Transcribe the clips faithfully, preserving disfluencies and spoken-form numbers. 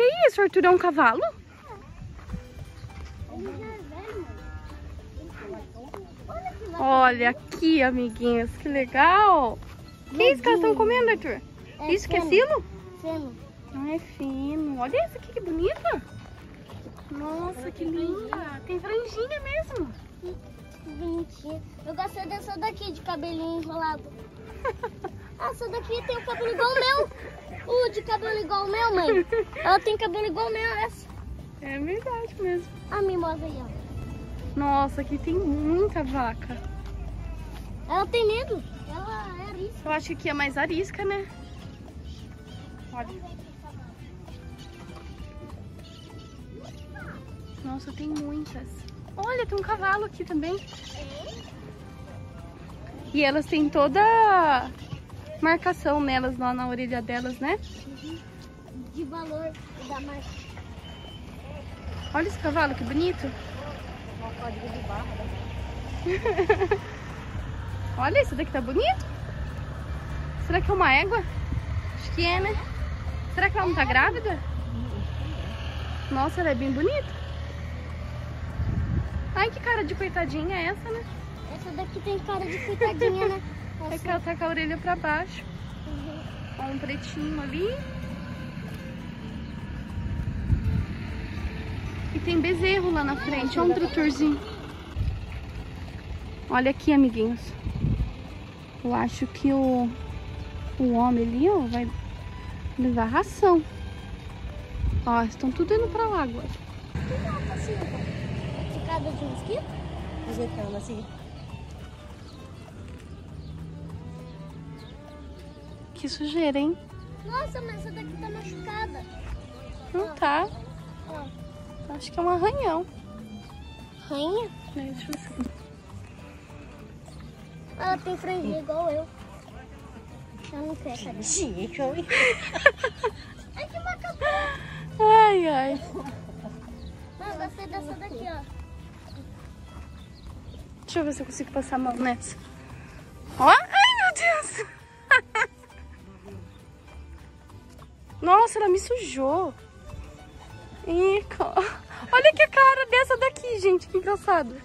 Que isso, Arthur? É um cavalo? Olha aqui, amiguinhos, que legal. Que isso que elas estão comendo, Arthur? É isso que é silo? Fino. Ah, é fino. Olha essa aqui, que bonita. Nossa, que linda. Tem franjinha mesmo. Que bonitinha. Eu gostei dessa daqui, de cabelinho enrolado. Ah, essa daqui tem o cabelo igual o meu. O de cabelo igual o meu, mãe. Ela tem cabelo igual o meu, essa. É verdade mesmo. A mimosa aí, ó. Nossa, aqui tem muita vaca. Ela tem medo. Ela é arisca. Eu acho que aqui é mais arisca, né? Olha. Nossa, tem muitas. Olha, tem um cavalo aqui também. E elas têm toda a marcação nelas, lá na orelha delas, né? Uhum. De valor da marca. Olha esse cavalo, que bonito. Uma código de barra. Olha, esse daqui tá bonito. Será que é uma égua? Acho que é, né? Será que ela não tá grávida? Nossa, ela é bem bonita. Ai, que cara de coitadinha é essa, né? Essa daqui tem cara de coitadinha, né? É que ela tá com a orelha pra baixo. Uhum. Ó, um pretinho ali. E tem bezerro lá na frente. Olha um truturzinho. Olha aqui, amiguinhos. Eu acho que o, o homem ali, ó, vai levar ração. Ó, estão tudo indo pra lá agora. Que nota assim, ó? Picada de mosquito? Ajeitando assim. Que sujeira, hein? Nossa, mas essa daqui tá machucada. Não tá. Ó. Acho que é um arranhão. Rainha? É, deixa eu ver. Ela tem franjinha igual eu. Ela não quer, cadê? Gente, Ai, que macaco! Ai, ai. Não, eu gostei dessa daqui, ó. Deixa eu ver se eu consigo passar a mão nessa. Ó, ai, meu Deus. Nossa, ela me sujou. Ico. Olha que cara dessa daqui, gente. Que engraçado.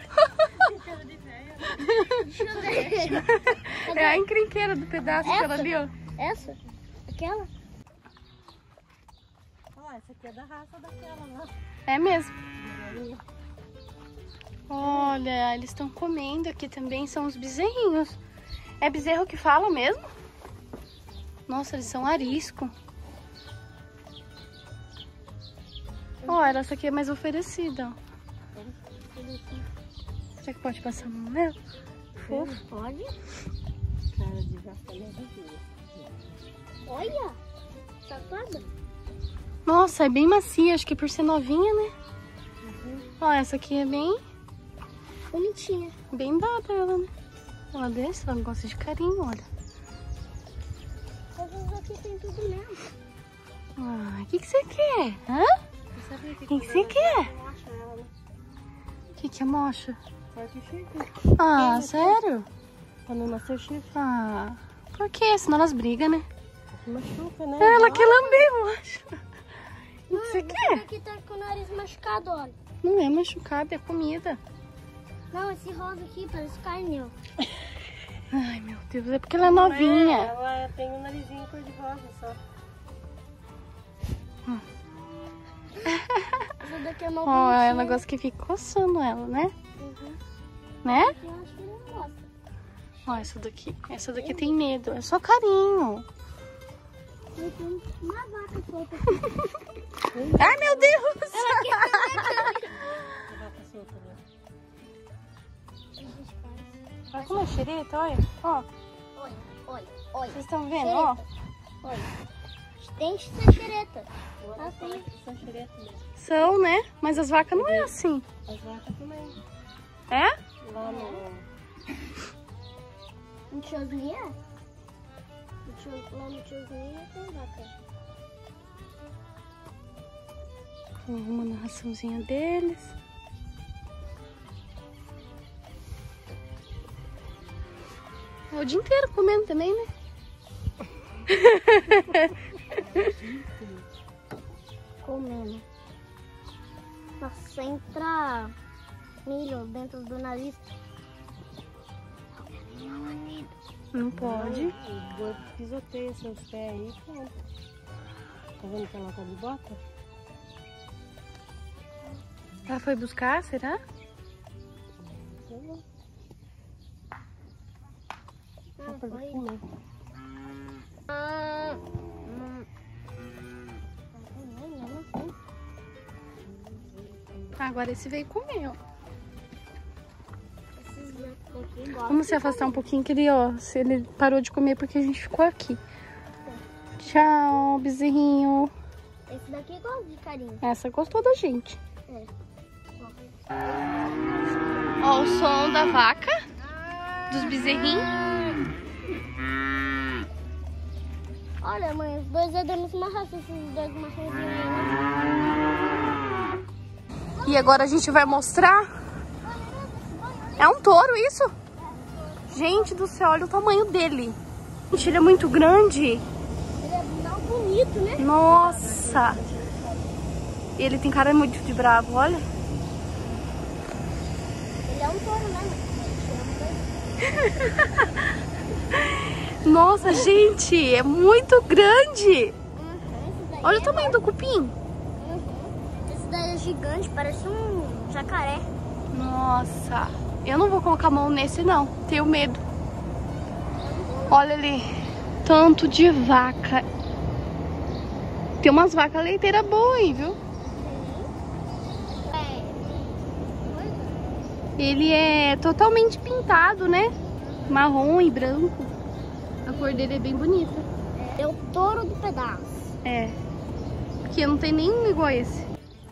É a encrenqueira do pedaço, Essa? aquela ali, ó. Essa? Aquela? ó, essa aqui é da raça daquela lá. É mesmo. Olha, eles estão comendo aqui também, são os bezerrinhos. É bezerro que fala mesmo? Nossa, eles são arisco. Olha, essa aqui é mais oferecida, ó. Será que pode passar a mão nela? Fofo. Pode? Cara de vaca leve. Olha! Safada. Nossa, é bem macia, acho que por ser novinha, né? Uhum. Ó, essa aqui é bem, Bonitinha. bem dada ela, né? Ela desce, ela gosta de carinho, olha. Essas aqui tem tudo mesmo. Ah, o que que você quer? Hã? Você sabia O que que você quer? Eu acho ela, né? O que que é mocha? Pode chifre. Ah, sério? Quando nasceu chifre, Ah, por quê? Senão elas brigam, né? machuca, né? Ela quer lamber, mocha. O que você Essa quer? daqui tá com o nariz machucado, olha. Não é machucado, é comida. Não, esse rosa aqui parece carne, ó. Ai, meu Deus, é porque ela é novinha. É, ela tem um narizinho cor de rosa só. Essa daqui é mal Ó, bonitinha. ela gosta que fique coçando ela, né? Uhum. Né? Eu acho que não gosta. Ó, essa daqui. Essa daqui tem medo. É só carinho. Eu tenho uma vaca solta aqui. Ai, meu Deus! A vaca solta, né? Olha como é xereta, olha. Ó, Olha, olha, olha. vocês estão vendo, ó? Olha. Tem xereta. Ela tem são xereta mesmo. São, né? Mas as vacas não é assim. As vacas também. É? Lá no... No tiozinho é? No tio, lá no tiozinho tem vaca. Vou arrumando a raçãozinha deles. É o dia inteiro comendo também, né? dentro do nariz. Não pode. O boi pisoteia seus pés aí, pronto. Tá vendo que ela tá de bota? Ela foi buscar, será? Só pra comer. Ah, Agora esse veio comer, ó. esses daqui gostam. Vamos se afastar um pouquinho que ele, ó, se ele parou de comer porque a gente ficou aqui. Tchau, bezerrinho. Esse daqui gosta de carinho. Essa gostou da gente. É. Ó o som da vaca, dos bezerrinhos. Olha, mãe, os dois é da mesma raça, esses dois marronzinhos aí, né? E agora a gente vai mostrar. É um touro isso? Gente do céu, olha o tamanho dele. Gente, ele é muito grande. Ele é mal bonito, né? Nossa. Ele tem cara muito de bravo, olha. Ele é um touro, né, mãe? Nossa, gente, é muito grande. Uhum, esse daí Olha é o tamanho do cupim. Uhum. Esse daí é gigante, parece um jacaré. Nossa, eu não vou colocar a mão nesse não, tenho medo. Olha ali, tanto de vaca. Tem umas vacas leiteiras boas aí, viu? Ele é totalmente pintado, né? Marrom e branco. A cor dele é bem bonita. É o touro do pedaço. É, porque não tem nenhum igual a esse.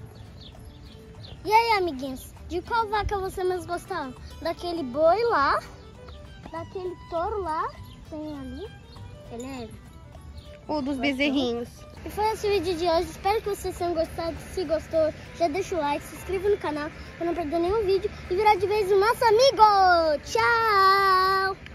E aí, amiguinhos, de qual vaca você mais gostava? Daquele boi lá, daquele touro lá, tem ali, ele é... Ou dos bezerrinhos. E foi esse o vídeo de hoje, espero que vocês tenham gostado. Se gostou, já deixa o like, se inscreva no canal para não perder nenhum vídeo e virar de vez o nosso amigo. Tchau!